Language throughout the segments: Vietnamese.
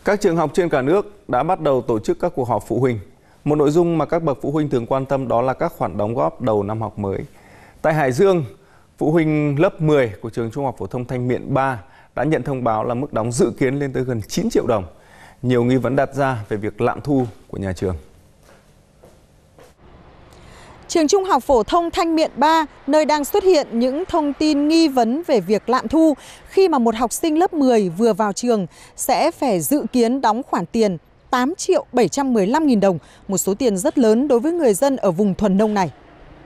Các trường học trên cả nước đã bắt đầu tổ chức các cuộc họp phụ huynh. Một nội dung mà các bậc phụ huynh thường quan tâm đó là các khoản đóng góp đầu năm học mới. Tại Hải Dương, phụ huynh lớp 10 của trường Trung học phổ thông Thanh Miện 3 đã nhận thông báo là mức đóng dự kiến lên tới gần 9 triệu đồng. Nhiều nghi vấn đặt ra về việc lạm thu của nhà trường. Trường Trung học phổ thông Thanh Miện 3, nơi đang xuất hiện những thông tin nghi vấn về việc lạm thu khi mà một học sinh lớp 10 vừa vào trường sẽ phải dự kiến đóng khoản tiền 8.715.000 đồng, một số tiền rất lớn đối với người dân ở vùng thuần nông này.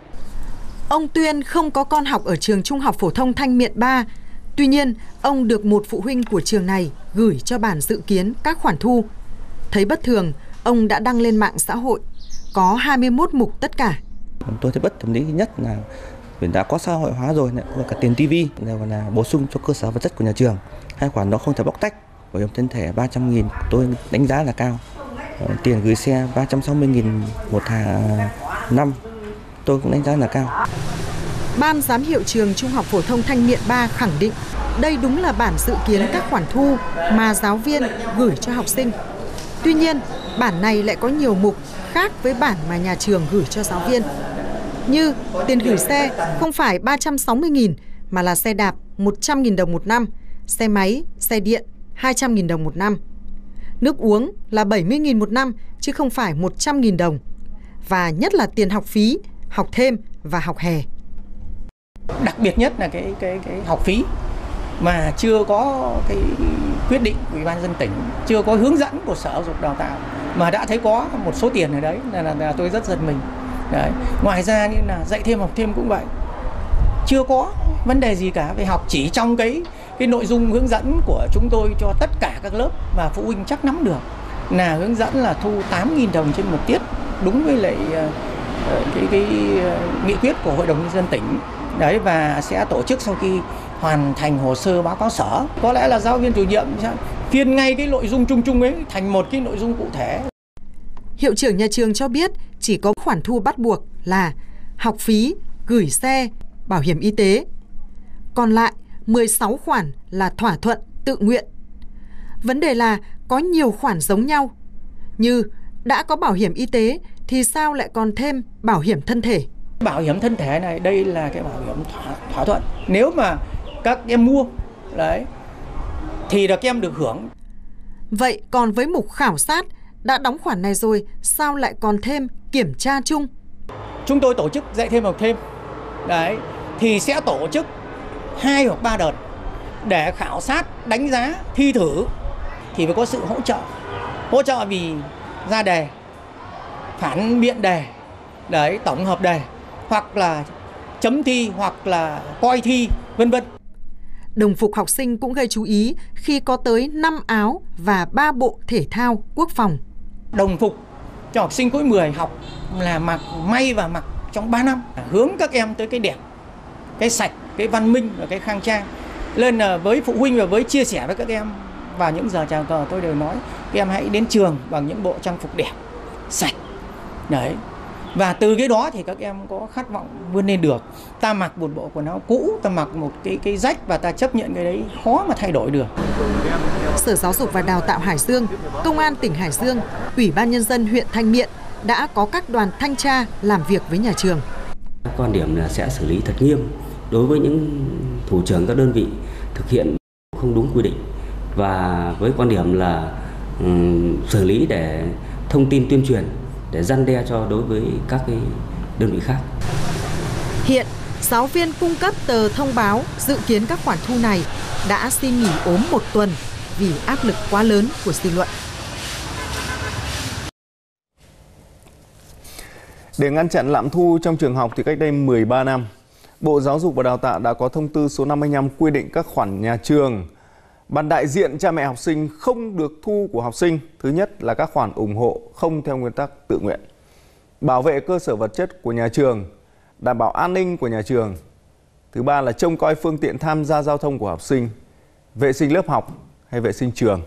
Ông Tuyên không có con học ở trường Trung học phổ thông Thanh Miện 3. Tuy nhiên, ông được một phụ huynh của trường này gửi cho bản dự kiến các khoản thu. Thấy bất thường, ông đã đăng lên mạng xã hội. Có 21 mục tất cả. Tôi thấy bất hợp lý nhất là vì đã có xã hội hóa rồi, cả tiền TV đều là bổ sung cho cơ sở vật chất của nhà trường. Hai khoản đó không thể bóc tách. Bảo hiểm thân thể 300.000 tôi đánh giá là cao. Tiền gửi xe 360.000 một năm tôi cũng đánh giá là cao. Ban giám hiệu trường Trung học phổ thông Thanh Miện 3 khẳng định đây đúng là bản dự kiến các khoản thu mà giáo viên gửi cho học sinh. Tuy nhiên, bản này lại có nhiều mục khác với bản mà nhà trường gửi cho giáo viên. Như tiền gửi xe không phải 360.000 mà là xe đạp 100.000 đồng một năm, xe máy, xe điện 200.000 đồng một năm. Nước uống là 70.000 một năm chứ không phải 100.000 đồng. Và nhất là tiền học phí, học thêm và học hè. Đặc biệt nhất là cái học phí mà chưa có cái quyết định của Ủy ban nhân dân tỉnh, chưa có hướng dẫn của Sở Giáo dục Đào tạo mà đã thấy có một số tiền ở đấy là tôi rất giật mình. Đấy. Ngoài ra như là dạy thêm học thêm cũng vậy, chưa có vấn đề gì cả về học, chỉ trong cái nội dung hướng dẫn của chúng tôi cho tất cả các lớp và phụ huynh chắc nắm được là hướng dẫn là thu 8.000 đồng trên một tiết, đúng với lại cái nghị quyết của Hội đồng nhân dân tỉnh. Đấy, và sẽ tổ chức sau khi hoàn thành hồ sơ báo cáo sở. Có lẽ là giáo viên chủ nhiệm sẽ phiên ngay cái nội dung chung chung ấy thành một cái nội dung cụ thể. Hiệu trưởng nhà trường cho biết chỉ có khoản thu bắt buộc là học phí, gửi xe, bảo hiểm y tế. Còn lại 16 khoản là thỏa thuận, tự nguyện. Vấn đề là có nhiều khoản giống nhau. Như đã có bảo hiểm y tế thì sao lại còn thêm bảo hiểm thân thể? Bảo hiểm thân thể này đây là cái bảo hiểm thỏa thuận. Nếu mà các em mua đấy thì các em được hưởng. Vậy còn với mục khảo sát, đã đóng khoản này rồi sao lại còn thêm kiểm tra chung? Chúng tôi tổ chức dạy thêm học thêm. Đấy, thì sẽ tổ chức 2 hoặc 3 đợt để khảo sát, đánh giá, thi thử thì phải có sự hỗ trợ. Hỗ trợ vì ra đề, phản biện đề, đấy, tổng hợp đề, hoặc là chấm thi, hoặc là coi thi, vân vân. Đồng phục học sinh cũng gây chú ý khi có tới 5 áo và 3 bộ thể thao quốc phòng. Đồng phục cho học sinh khối 10 học là mặc may và mặc trong 3 năm, hướng các em tới cái đẹp, cái sạch, cái văn minh và cái khang trang. Nên là với phụ huynh và với chia sẻ với các em vào những giờ chào cờ, tôi đều nói các em hãy đến trường bằng những bộ trang phục đẹp, sạch. Đấy. Và từ cái đó thì các em có khát vọng vươn lên được. Ta mặc một bộ quần áo cũ, ta mặc một cái rách và ta chấp nhận cái đấy khó mà thay đổi được. Sở Giáo dục và Đào tạo Hải Dương, Công an tỉnh Hải Dương, Ủy ban Nhân dân huyện Thanh Miện đã có các đoàn thanh tra làm việc với nhà trường. Quan điểm là sẽ xử lý thật nghiêm đối với những thủ trưởng các đơn vị thực hiện không đúng quy định, và với quan điểm là xử lý để thông tin tuyên truyền để răn đe cho đối với các cái đơn vị khác. Hiện, giáo viên cung cấp tờ thông báo dự kiến các khoản thu này đã xin nghỉ ốm 1 tuần vì áp lực quá lớn của dư luận. Để ngăn chặn lạm thu trong trường học thì cách đây 13 năm, Bộ Giáo dục và Đào tạo đã có thông tư số 55 quy định các khoản nhà trường. Ban đại diện cha mẹ học sinh không được thu của học sinh. Thứ nhất là các khoản ủng hộ không theo nguyên tắc tự nguyện. Bảo vệ cơ sở vật chất của nhà trường, đảm bảo an ninh của nhà trường. Thứ ba là trông coi phương tiện tham gia giao thông của học sinh, vệ sinh lớp học hay vệ sinh trường.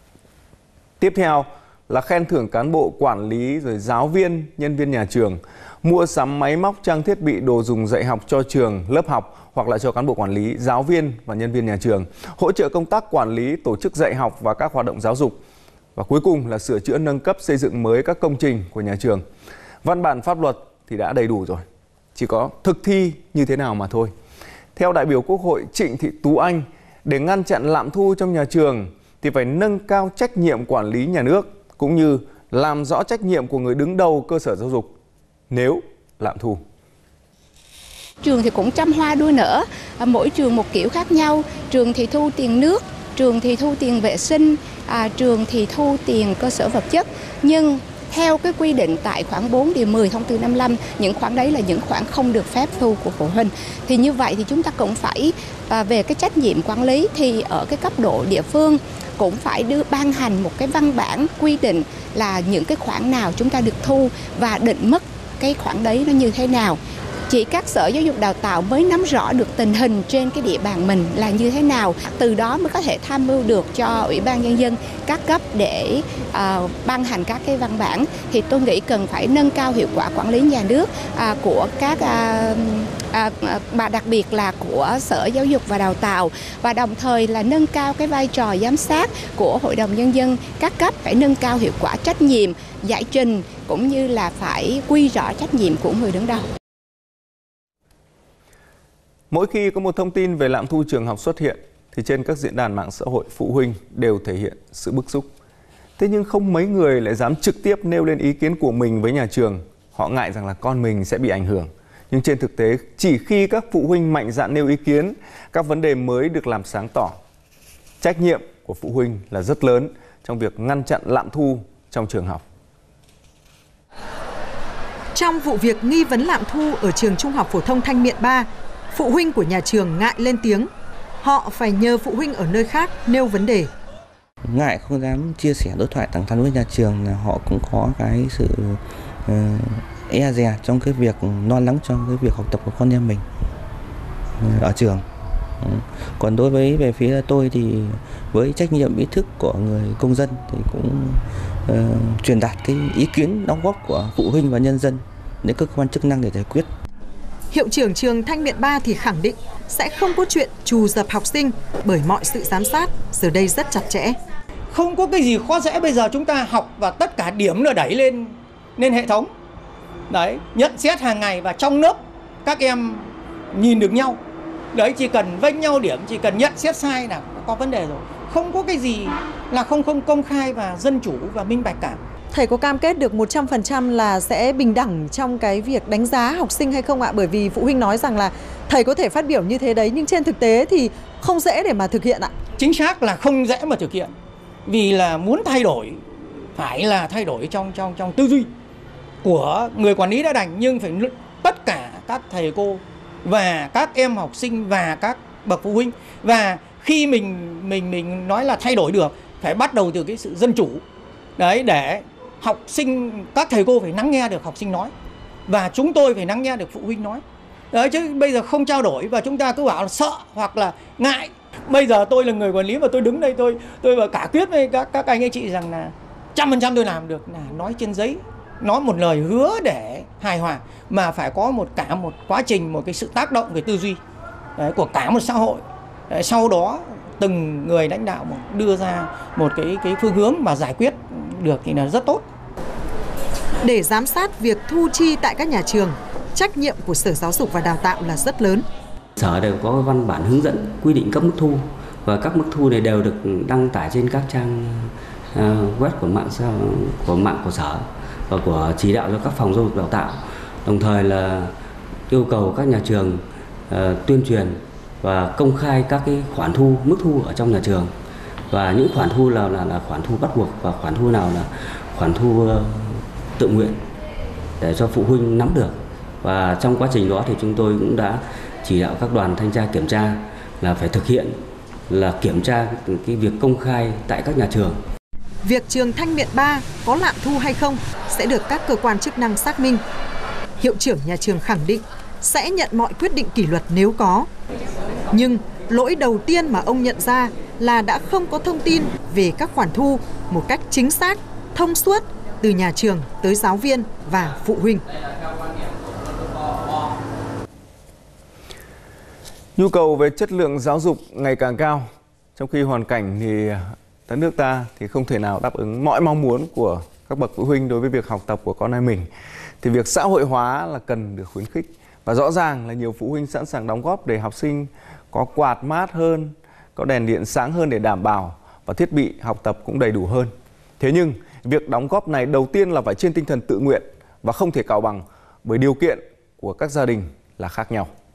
Tiếp theo là khen thưởng cán bộ quản lý rồi giáo viên, nhân viên nhà trường. mua sắm máy móc, trang thiết bị, đồ dùng dạy học cho trường, lớp học hoặc là cho cán bộ quản lý, giáo viên và nhân viên nhà trường, hỗ trợ công tác quản lý, tổ chức dạy học và các hoạt động giáo dục. Và cuối cùng là sửa chữa, nâng cấp, xây dựng mới các công trình của nhà trường. Văn bản pháp luật thì đã đầy đủ rồi, chỉ có thực thi như thế nào mà thôi. Theo đại biểu Quốc hội Trịnh Thị Tú Anh, để ngăn chặn lạm thu trong nhà trường thì phải nâng cao trách nhiệm quản lý nhà nước cũng như làm rõ trách nhiệm của người đứng đầu cơ sở giáo dục nếu lạm thu. Trường thì cũng trăm hoa đua nở, mỗi trường một kiểu khác nhau. Trường thì thu tiền nước, trường thì thu tiền vệ sinh, trường thì thu tiền cơ sở vật chất. Nhưng theo cái quy định tại khoản 4 điều 10 thông tư 55, những khoản đấy là những khoản không được phép thu của phụ huynh. Thì như vậy thì chúng ta cũng phải về cái trách nhiệm quản lý thì ở cái cấp độ địa phương cũng phải ban hành một cái văn bản quy định là những cái khoản nào chúng ta được thu và định mức cái khoản đấy nó như thế nào. Chỉ các sở giáo dục đào tạo mới nắm rõ được tình hình trên cái địa bàn mình là như thế nào, từ đó mới có thể tham mưu được cho Ủy ban Nhân dân các cấp để ban hành các cái văn bản. Thì tôi nghĩ cần phải nâng cao hiệu quả quản lý nhà nước của các và đặc biệt là của Sở Giáo dục và Đào tạo, và đồng thời là nâng cao cái vai trò giám sát của Hội đồng Nhân dân các cấp, phải nâng cao hiệu quả trách nhiệm, giải trình cũng như là phải quy rõ trách nhiệm của người đứng đầu. Mỗi khi có một thông tin về lạm thu trường học xuất hiện thì trên các diễn đàn mạng xã hội, phụ huynh đều thể hiện sự bức xúc. Thế nhưng không mấy người lại dám trực tiếp nêu lên ý kiến của mình với nhà trường. Họ ngại rằng là con mình sẽ bị ảnh hưởng. Nhưng trên thực tế, chỉ khi các phụ huynh mạnh dạn nêu ý kiến, các vấn đề mới được làm sáng tỏ. Trách nhiệm của phụ huynh là rất lớn trong việc ngăn chặn lạm thu trong trường học. Trong vụ việc nghi vấn lạm thu ở trường Trung học phổ thông Thanh Miện 3, phụ huynh của nhà trường ngại lên tiếng. Họ phải nhờ phụ huynh ở nơi khác nêu vấn đề. Ngại không dám chia sẻ đối thoại thẳng thắn với nhà trường là họ cũng có cái sự e dè trong cái việc lo lắng trong cái việc học tập của con em mình ở trường. Còn đối với về phía tôi thì với trách nhiệm ý thức của người công dân thì cũng truyền đạt cái ý kiến đóng góp của phụ huynh và nhân dân đến cơ quan chức năng để giải quyết. Hiệu trưởng trường Thanh Miện 3 thì khẳng định sẽ không có chuyện trù dập học sinh bởi mọi sự giám sát giờ đây rất chặt chẽ. Không có cái gì khó dễ, bây giờ chúng ta học và tất cả điểm là đẩy lên hệ thống. Đấy, nhận xét hàng ngày và trong lớp các em nhìn được nhau. Đấy, chỉ cần vênh nhau điểm, chỉ cần nhận xét sai là có vấn đề rồi. Không có cái gì là không công khai và dân chủ và minh bạch cả. Thầy có cam kết được 100% là sẽ bình đẳng trong cái việc đánh giá học sinh hay không ạ? Bởi vì phụ huynh nói rằng là thầy có thể phát biểu như thế đấy nhưng trên thực tế thì không dễ để mà thực hiện ạ. Chính xác là không dễ mà thực hiện. Vì là muốn thay đổi phải là thay đổi trong tư duy của người quản lý đã đành, nhưng phải tất cả các thầy cô và các em học sinh và các bậc phụ huynh. Và khi mình nói là thay đổi được phải bắt đầu từ cái sự dân chủ. Đấy, để học sinh, các thầy cô phải lắng nghe được học sinh nói và chúng tôi phải lắng nghe được phụ huynh nói. Đấy, chứ bây giờ không trao đổi và chúng ta cứ bảo là sợ hoặc là ngại. Bây giờ tôi là người quản lý và tôi đứng đây tôi và cả quyết với các anh ấy chị rằng là 100% tôi làm được là nói trên giấy, nói một lời hứa để hài hòa, mà phải có một quá trình, một cái sự tác động về tư duy đấy, của cả một xã hội. Đấy, sau đó từng người lãnh đạo đưa ra một cái phương hướng mà giải quyết được thì là rất tốt. Để giám sát việc thu chi tại các nhà trường, trách nhiệm của Sở Giáo dục và Đào tạo là rất lớn. Sở đều có văn bản hướng dẫn quy định các mức thu và các mức thu này đều được đăng tải trên các trang web của mạng của Sở và của chỉ đạo cho các phòng giáo dục đào tạo. Đồng thời là yêu cầu các nhà trường tuyên truyền và công khai các cái khoản thu, mức thu ở trong nhà trường, và những khoản thu là khoản thu bắt buộc và khoản thu nào là khoản thu tự nguyện để cho phụ huynh nắm được. Và trong quá trình đó thì chúng tôi cũng đã chỉ đạo các đoàn thanh tra kiểm tra là phải thực hiện là kiểm tra cái việc công khai tại các nhà trường. Việc trường Thanh Miện 3 có lạm thu hay không sẽ được các cơ quan chức năng xác minh. Hiệu trưởng nhà trường khẳng định sẽ nhận mọi quyết định kỷ luật nếu có. Nhưng lỗi đầu tiên mà ông nhận ra là đã không có thông tin về các khoản thu một cách chính xác, thông suốt từ nhà trường tới giáo viên và phụ huynh. Nhu cầu về chất lượng giáo dục ngày càng cao, trong khi hoàn cảnh thì đất nước ta thì không thể nào đáp ứng mọi mong muốn của các bậc phụ huynh đối với việc học tập của con em mình. Thì việc xã hội hóa là cần được khuyến khích. Và rõ ràng là nhiều phụ huynh sẵn sàng đóng góp để học sinh có quạt mát hơn, có đèn điện sáng hơn để đảm bảo, và thiết bị học tập cũng đầy đủ hơn. Thế nhưng, việc đóng góp này đầu tiên là phải trên tinh thần tự nguyện và không thể cào bằng, bởi điều kiện của các gia đình là khác nhau.